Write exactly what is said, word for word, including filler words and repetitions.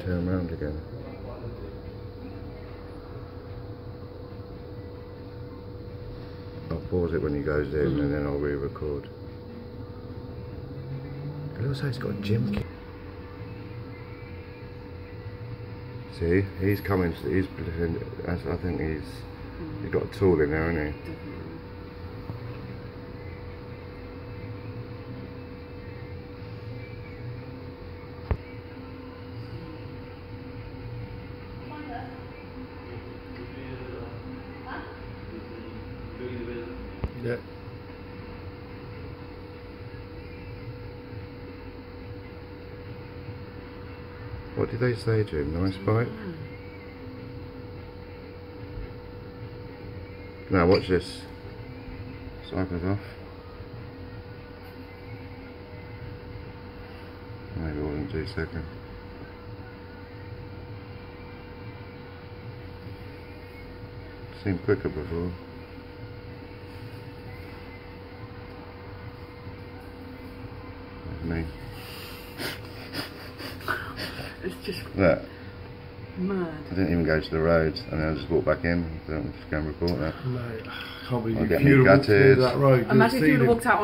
turn round again. I'll pause it when he goes in mm-hmm. and then I'll re-record. It looks like he's got a gym kit. See, he's coming, he's, I think he's, he's got a tool in there, hasn't he? Yeah. What did they say to him? Nice bike? Now watch this. Cycle's off. Maybe it wasn't two seconds. Seemed quicker before. Me. It's just Look, mad. I didn't even go to the road and then I just walked back in. So I'm just going to report that. Mate, I can't believe I'll you get would me have walked through gutted. that road. Imagine if you would have walked out